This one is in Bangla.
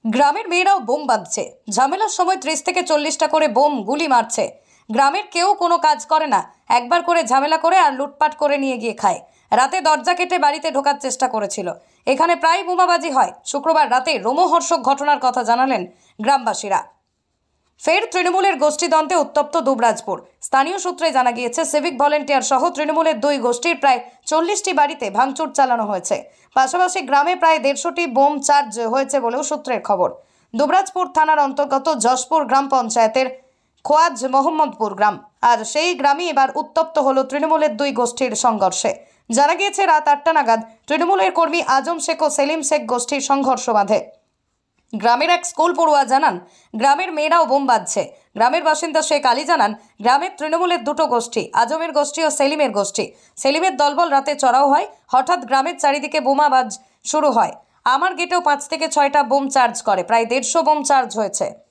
গ্রামের মেয়েরাও বোম বাঁধছে। ঝামেলার সময় 30 থেকে 40টা করে বোম গুলি মারছে। গ্রামের কেউ কোনো কাজ করে না, একবার করে ঝামেলা করে আর লুটপাট করে নিয়ে গিয়ে খায়। রাতে দরজা কেটে বাড়িতে ঢোকার চেষ্টা করেছিল। এখানে প্রায় বোমাবাজি হয়। শুক্রবার রাতে রোমহর্ষক ঘটনার কথা জানালেন গ্রামবাসীরা। ফের তৃণমূলের গোষ্ঠীদ্বন্দ্বে উত্তপ্ত দুবরাজপুর। স্থানীয় সূত্রে জানা গিয়েছে, সিভিক ভলেন্টিয়ার সহ তৃণমূলের দুই গোষ্ঠীর প্রায় 40টি বাড়িতে ভাঙচুর চালানো হয়েছে। পাশাপাশি গ্রামে প্রায় 150টি বোম চার্জ হয়েছে বলেও সূত্রের খবর। দুবরাজপুর থানার অন্তর্গত যশপুর গ্রাম পঞ্চায়েতের খোয়াজ মোহাম্মদপুর গ্রাম, আর সেই গ্রামই এবার উত্তপ্ত হলো তৃণমূলের দুই গোষ্ঠীর সংঘর্ষে। জানা গিয়েছে, রাত 8টা নাগাদ তৃণমূলের কর্মী আজম শেখ ও সেলিম শেখ গোষ্ঠীর সংঘর্ষ বাধে। গ্রামের এক স্কুল পড়ুয়া জানান, গ্রামের মেয়েরাও বোম বাঁধছে। গ্রামের বাসিন্দা শেখ আলী জানান, গ্রামের তৃণমূলের দুটো গোষ্ঠী, আজমের গোষ্ঠী ও সেলিমের গোষ্ঠী। সেলিমের দলবল রাতে চড়াও হয়। হঠাৎ গ্রামের চারিদিকে বোমাবাজ শুরু হয়। আমার গেটেও 5 থেকে 6টা বোম চার্জ করে, প্রায় 150 বোম চার্জ হয়েছে।